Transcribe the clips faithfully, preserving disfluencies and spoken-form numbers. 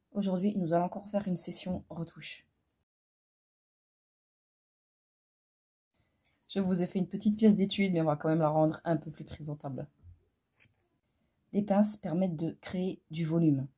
Aujourd'hui, nous allons encore faire une session retouche. Je vous ai fait une petite pièce d'étude, mais on va quand même la rendre un peu plus présentable. Les pinces permettent de créer du volume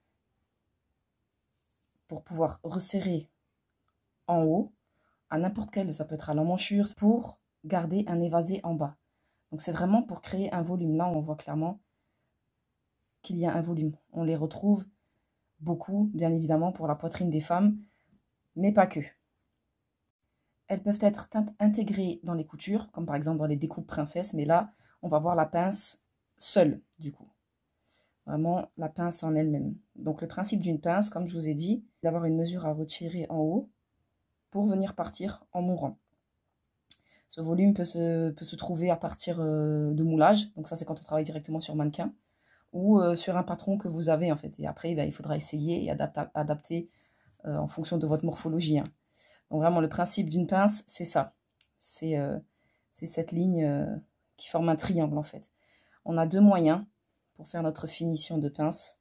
pour pouvoir resserrer en haut, à n'importe quel, ça peut être à l'emmanchure, pour garder un évasé en bas. Donc c'est vraiment pour créer un volume. Là, on voit clairement qu'il y a un volume. On les retrouve beaucoup, bien évidemment, pour la poitrine des femmes, mais pas que. Elles peuvent être intégrées dans les coutures, comme par exemple dans les découpes princesses, mais là, on va voir la pince seule, du coup. Vraiment, la pince en elle-même. Donc, le principe d'une pince, comme je vous ai dit, d'avoir une mesure à retirer en haut pour venir partir en mourant. Ce volume peut se, peut se trouver à partir euh, de moulage. Donc ça, c'est quand on travaille directement sur mannequin ou euh, sur un patron que vous avez, en fait. Et après, ben, il faudra essayer et adapter, adapter euh, en fonction de votre morphologie. Hein. Donc vraiment, le principe d'une pince, c'est ça. C'est euh, cette ligne euh, qui forme un triangle, en fait. On a deux moyens pour faire notre finition de pince.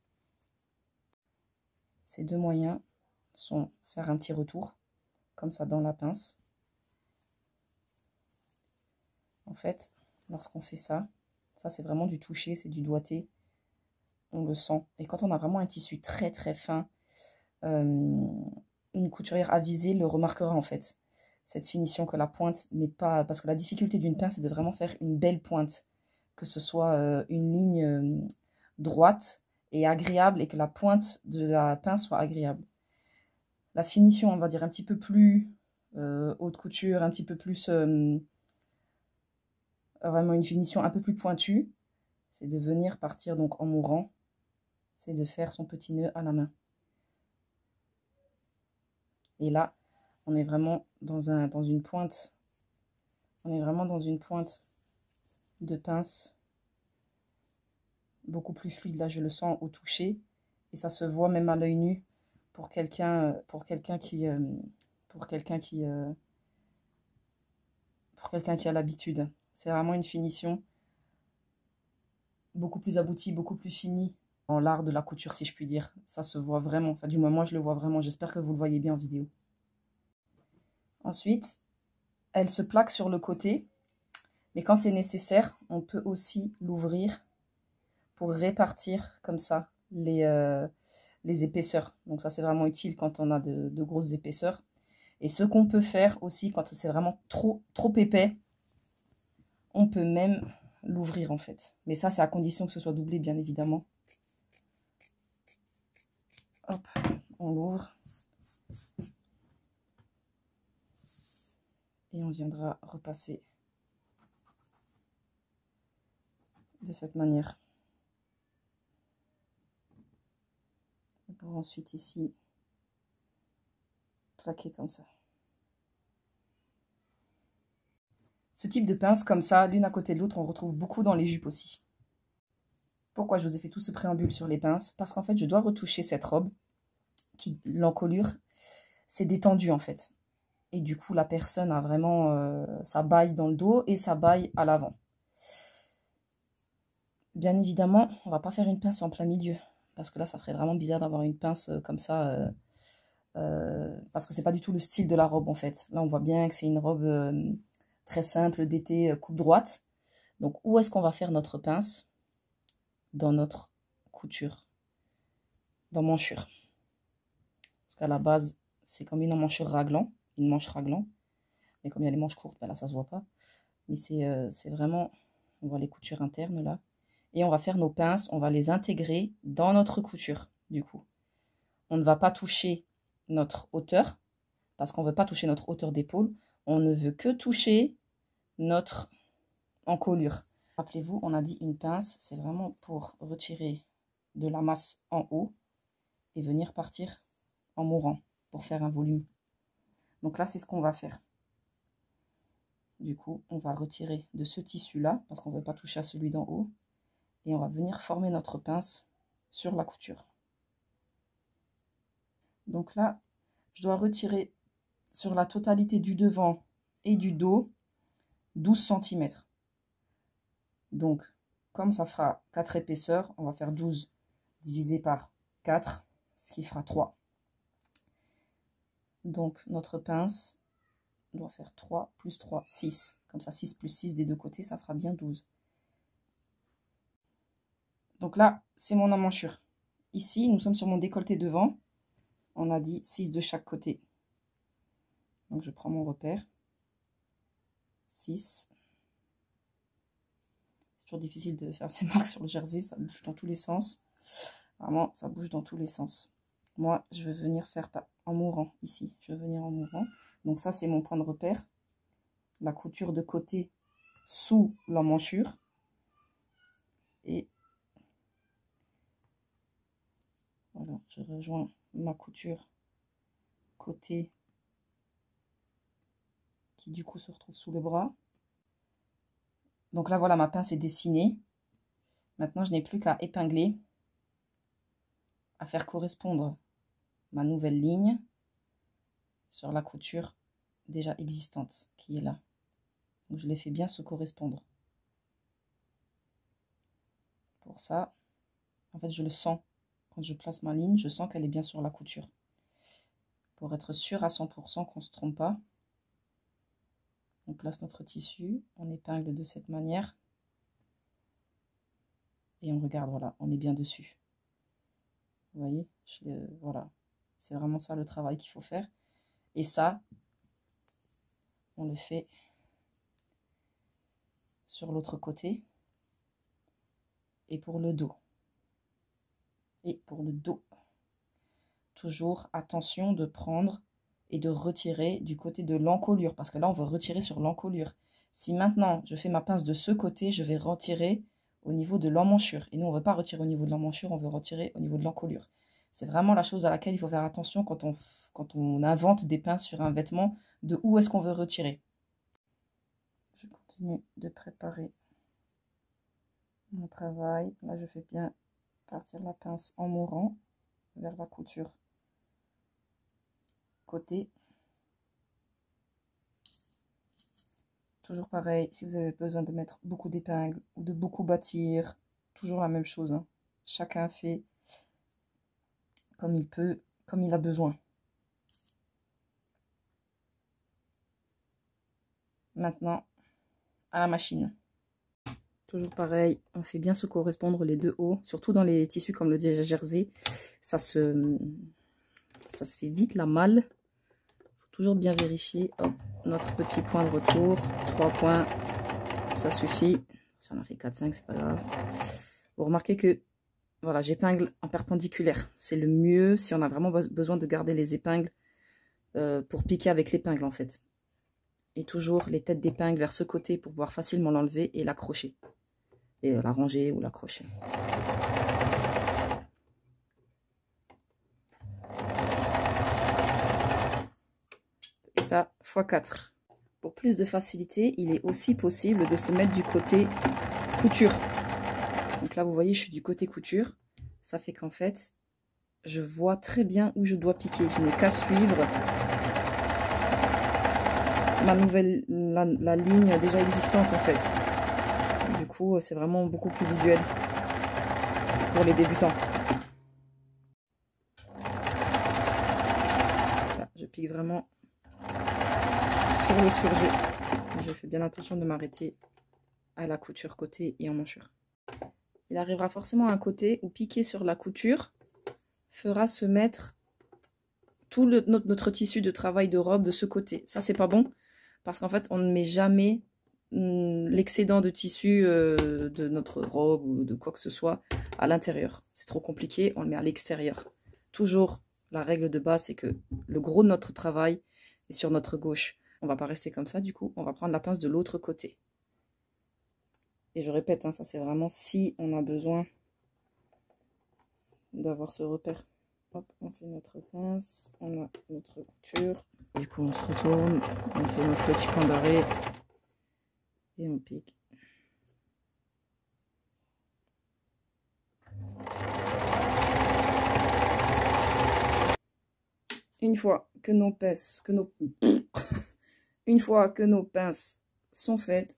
Ces deux moyens sont faire un petit retour, comme ça, dans la pince. En fait, lorsqu'on fait ça, ça c'est vraiment du toucher, c'est du doigté, on le sent. Et quand on a vraiment un tissu très très fin, euh, une couturière avisée le remarquera en fait. Cette finition que la pointe n'est pas... Parce que la difficulté d'une pince, c'est de vraiment faire une belle pointe. Que ce soit euh, une ligne euh, droite et agréable et que la pointe de la pince soit agréable. La finition, on va dire un petit peu plus euh, haute couture, un petit peu plus... Euh, vraiment une finition un peu plus pointue, c'est de venir partir donc en mourant, c'est de faire son petit nœud à la main. Et là, on est vraiment dans, un, dans une pointe, on est vraiment dans une pointe de pince, beaucoup plus fluide. Là, je le sens au toucher, et ça se voit même à l'œil nu pour quelqu'un pour quelqu'un qui, pour quelqu'un qui, pour quelqu'un qui a l'habitude. C'est vraiment une finition beaucoup plus aboutie, beaucoup plus finie en l'art de la couture, si je puis dire. Ça se voit vraiment. Enfin, du moins, moi, je le vois vraiment. J'espère que vous le voyez bien en vidéo. Ensuite, elle se plaque sur le côté. Mais quand c'est nécessaire, on peut aussi l'ouvrir pour répartir comme ça les, euh, les épaisseurs. Donc ça, c'est vraiment utile quand on a de, de grosses épaisseurs. Et ce qu'on peut faire aussi, quand c'est vraiment trop, trop épais, on peut même l'ouvrir en fait. Mais ça, c'est à condition que ce soit doublé, bien évidemment. Hop, on l'ouvre. Et on viendra repasser de cette manière. Pour ensuite ici, plaquer comme ça. Ce type de pince comme ça, l'une à côté de l'autre, on retrouve beaucoup dans les jupes aussi. Pourquoi je vous ai fait tout ce préambule sur les pinces? Parce qu'en fait, je dois retoucher cette robe, qui l'encolure, c'est détendu en fait. Et du coup, la personne a vraiment euh, sa baille dans le dos et sa baille à l'avant. Bien évidemment, on va pas faire une pince en plein milieu. Parce que là, ça ferait vraiment bizarre d'avoir une pince comme ça. Euh, euh, parce que c'est pas du tout le style de la robe en fait. Là, on voit bien que c'est une robe euh, très simple d'été, coupe droite. Donc, où est-ce qu'on va faire notre pince? Dans notre couture. Dans manchure. Parce qu'à la base, c'est comme une emmanchure raglan. Une manche raglan. Mais comme il y a les manches courtes, ben là, ça se voit pas. Mais c'est euh, vraiment... On voit les coutures internes là. Et on va faire nos pinces, on va les intégrer dans notre couture, du coup. On ne va pas toucher notre hauteur, parce qu'on ne veut pas toucher notre hauteur d'épaule. On ne veut que toucher notre encolure. Rappelez-vous, on a dit une pince, c'est vraiment pour retirer de la masse en haut et venir partir en mourant, pour faire un volume. Donc là, c'est ce qu'on va faire. Du coup, on va retirer de ce tissu-là, parce qu'on ne veut pas toucher à celui d'en haut. Et on va venir former notre pince sur la couture. Donc là, je dois retirer sur la totalité du devant et du dos douze centimètres. Donc, comme ça fera quatre épaisseurs, on va faire douze divisé par quatre, ce qui fera trois. Donc notre pince doit faire trois plus trois, six. Comme ça, six plus six des deux côtés, ça fera bien douze. Donc là, c'est mon emmanchure. Ici, nous sommes sur mon décolleté devant. On a dit six de chaque côté. Donc je prends mon repère. six. C'est toujours difficile de faire ces marques sur le jersey, ça bouge dans tous les sens. Vraiment, ça bouge dans tous les sens. Moi, je veux venir faire en mourant ici. Je veux venir en mourant. Donc ça, c'est mon point de repère. La couture de côté sous l'emmanchure. Et voilà, je rejoins ma couture côté qui du coup se retrouve sous le bras. Donc là, voilà, ma pince est dessinée. Maintenant, je n'ai plus qu'à épingler, à faire correspondre ma nouvelle ligne sur la couture déjà existante qui est là. Donc je les fais bien se correspondre. Pour ça, en fait, je le sens. Quand je place ma ligne, je sens qu'elle est bien sur la couture. Pour être sûr à cent pour cent qu'on ne se trompe pas, on place notre tissu, on épingle de cette manière. Et on regarde, voilà, on est bien dessus. Vous voyez, je le, voilà. C'est vraiment ça le travail qu'il faut faire. Et ça, on le fait sur l'autre côté. Et pour le dos. Et pour le dos. Toujours attention de prendre et de retirer du côté de l'encolure. Parce que là, on veut retirer sur l'encolure. Si maintenant, je fais ma pince de ce côté, je vais retirer au niveau de l'emmanchure. Et nous, on ne veut pas retirer au niveau de l'emmanchure, on veut retirer au niveau de l'encolure. C'est vraiment la chose à laquelle il faut faire attention quand on, quand on invente des pinces sur un vêtement, de où est-ce qu'on veut retirer. Je continue de préparer mon travail. Là, je fais bien partir la pince en mourant vers la couture côté. Toujours pareil, si vous avez besoin de mettre beaucoup d'épingles ou de beaucoup bâtir, toujours la même chose. Hein. Chacun fait comme il peut, comme il a besoin. Maintenant, à la machine. Toujours pareil, on fait bien se correspondre les deux hauts, surtout dans les tissus comme le jersey. Ça se, ça se fait vite la malle. Faut toujours bien vérifier. Hop, notre petit point de retour, trois points, ça suffit. Si on en fait quatre cinq, c'est pas grave. Vous remarquez que voilà, j'épingle en perpendiculaire. C'est le mieux si on a vraiment besoin de garder les épingles euh, pour piquer avec l'épingle en fait. Et toujours les têtes d'épingle vers ce côté pour pouvoir facilement l'enlever et l'accrocher. Et la ranger ou l'accrocher. Et ça, fois quatre. Pour plus de facilité, il est aussi possible de se mettre du côté couture. Donc là, vous voyez, je suis du côté couture. Ça fait qu'en fait, je vois très bien où je dois piquer. Je n'ai qu'à suivre ma nouvelle, la, la ligne déjà existante en fait. Du coup, c'est vraiment beaucoup plus visuel pour les débutants. Là, je pique vraiment sur le surjet. Je fais bien attention de m'arrêter à la couture côté et emmanchure. Il arrivera forcément à un côté où piquer sur la couture fera se mettre tout le, notre, notre tissu de travail de robe de ce côté. Ça, c'est pas bon parce qu'en fait, on ne met jamais l'excédent de tissu euh, de notre robe ou de quoi que ce soit à l'intérieur. C'est trop compliqué, on le met à l'extérieur. Toujours, la règle de base, c'est que le gros de notre travail est sur notre gauche. On va pas rester comme ça, du coup, on va prendre la pince de l'autre côté. Et je répète, hein, ça c'est vraiment si on a besoin d'avoir ce repère. Hop, on fait notre pince, on a notre couture. Du coup, on se retourne, on fait notre petit point d'arrêt. Et on pique. Une fois que nos pinces, que nos, une fois que nos pinces sont faites,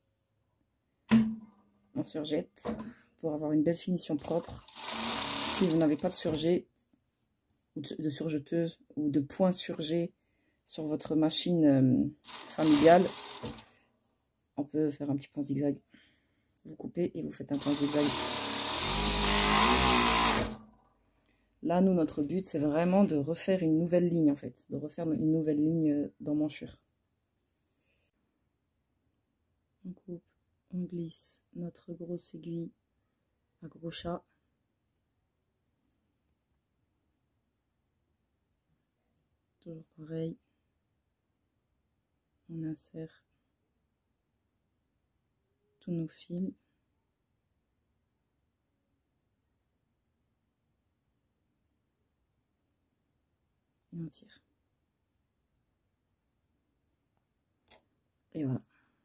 on surjette pour avoir une belle finition propre. Si vous n'avez pas de surjet, ou de, de surjeteuse ou de point surgé sur votre machine euh, familiale, on peut faire un petit point zigzag. Vous coupez et vous faites un point zigzag. Là, nous, notre but, c'est vraiment de refaire une nouvelle ligne, en fait. De refaire une nouvelle ligne d'emmanchure. On coupe, on glisse notre grosse aiguille à gros chat. Toujours pareil. On insère tous nos fils. Et on tire. Et voilà.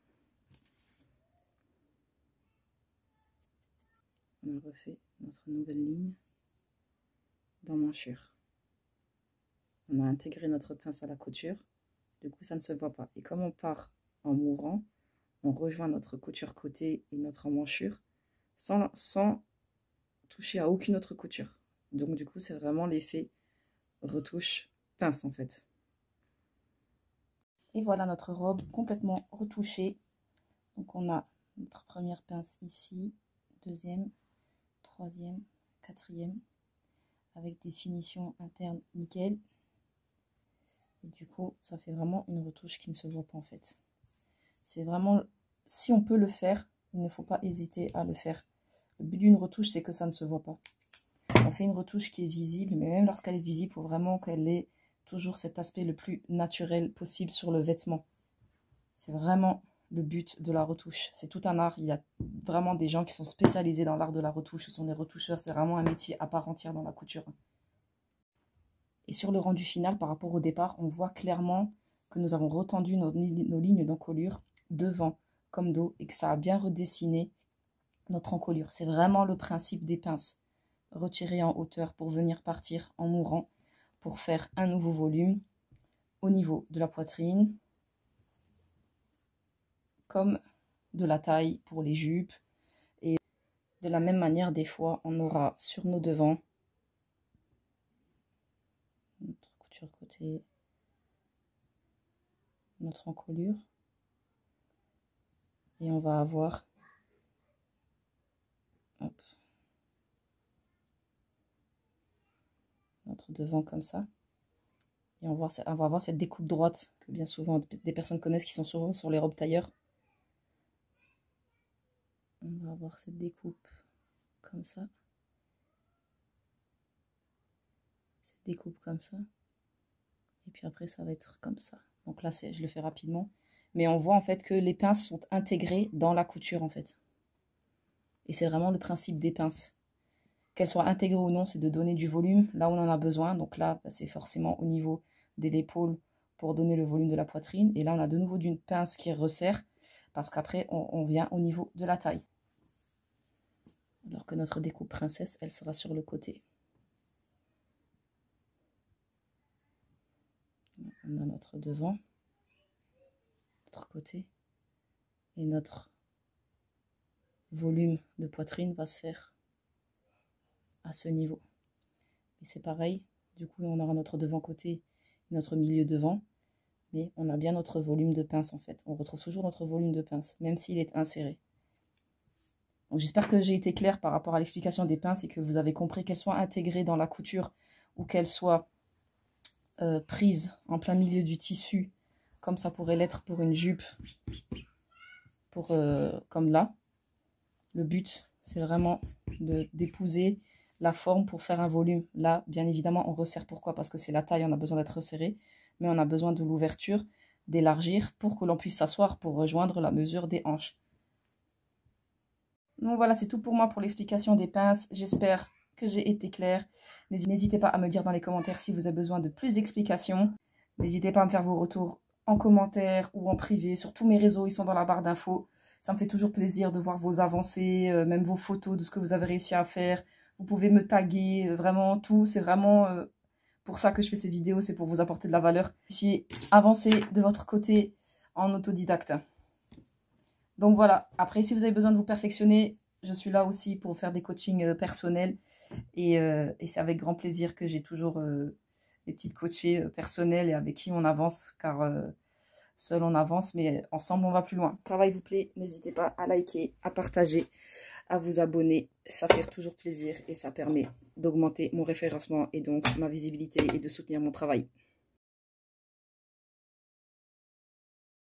On a refait notre nouvelle ligne d'emmanchure. On a intégré notre pince à la couture. Du coup, ça ne se voit pas. Et comme on part en mourant, on rejoint notre couture côté et notre emmanchure sans, sans toucher à aucune autre couture. Donc, du coup, c'est vraiment l'effet retouche pince, en fait. Et voilà notre robe complètement retouchée. Donc, on a notre première pince ici, deuxième, troisième, quatrième, avec des finitions internes nickel. Et du coup, ça fait vraiment une retouche qui ne se voit pas en fait. C'est vraiment, si on peut le faire, il ne faut pas hésiter à le faire. Le but d'une retouche, c'est que ça ne se voit pas. On fait une retouche qui est visible, mais même lorsqu'elle est visible, il faut vraiment qu'elle ait toujours cet aspect le plus naturel possible sur le vêtement. C'est vraiment le but de la retouche. C'est tout un art. Il y a vraiment des gens qui sont spécialisés dans l'art de la retouche. Ce sont des retoucheurs. C'est vraiment un métier à part entière dans la couture. Et sur le rendu final, par rapport au départ, on voit clairement que nous avons retendu nos, nos lignes d'encolure devant comme dos et que ça a bien redessiné notre encolure. C'est vraiment le principe des pinces. Retirer en hauteur pour venir partir en mourant pour faire un nouveau volume au niveau de la poitrine comme de la taille pour les jupes. Et de la même manière, des fois, on aura sur nos devants notre couture côté, notre encolure. Et on va avoir hop, notre devant comme ça. Et on va, on va avoir cette découpe droite que bien souvent des personnes connaissent, qui sont souvent sur les robes tailleurs. On va avoir cette découpe comme ça. Cette découpe comme ça. Et puis après, ça va être comme ça. Donc là, je le fais rapidement. Mais on voit en fait que les pinces sont intégrées dans la couture en fait. Et c'est vraiment le principe des pinces. Qu'elles soient intégrées ou non, c'est de donner du volume là où on en a besoin. Donc là, bah, c'est forcément au niveau de l'épaule pour donner le volume de la poitrine. Et là, on a de nouveau d'une pince qui resserre parce qu'après, on, on vient au niveau de la taille. Alors que notre découpe princesse, elle sera sur le côté. On a notre devant, notre côté, et notre volume de poitrine va se faire à ce niveau. Et c'est pareil, du coup on aura notre devant côté, notre milieu devant, mais on a bien notre volume de pince en fait. On retrouve toujours notre volume de pince, même s'il est inséré. Donc j'espère que j'ai été claire par rapport à l'explication des pinces et que vous avez compris qu'elles soient intégrées dans la couture ou qu'elles soient euh, prises en plein milieu du tissu, comme ça pourrait l'être pour une jupe, pour, euh, comme là. Le but, c'est vraiment d'épouser la forme pour faire un volume. Là, bien évidemment, on resserre. Pourquoi? Parce que c'est la taille, on a besoin d'être resserré, mais on a besoin de l'ouverture, d'élargir pour que l'on puisse s'asseoir pour rejoindre la mesure des hanches. Donc voilà, c'est tout pour moi pour l'explication des pinces. J'espère que j'ai été claire. N'hésitez pas à me dire dans les commentaires si vous avez besoin de plus d'explications. N'hésitez pas à me faire vos retours en commentaire ou en privé. Sur tous mes réseaux, ils sont dans la barre d'infos. Ça me fait toujours plaisir de voir vos avancées, euh, même vos photos de ce que vous avez réussi à faire. Vous pouvez me taguer, euh, vraiment tout. C'est vraiment euh, pour ça que je fais ces vidéos, c'est pour vous apporter de la valeur. Si avancez de votre côté en autodidacte. Donc voilà, après si vous avez besoin de vous perfectionner, je suis là aussi pour faire des coachings euh, personnels. Et, euh, et c'est avec grand plaisir que j'ai toujours euh, les petites coachées euh, personnelles et avec qui on avance, car euh, seul on avance, mais ensemble on va plus loin. Si le travail vous plaît, n'hésitez pas à liker, à partager, à vous abonner. Ça fait toujours plaisir et ça permet d'augmenter mon référencement et donc ma visibilité et de soutenir mon travail.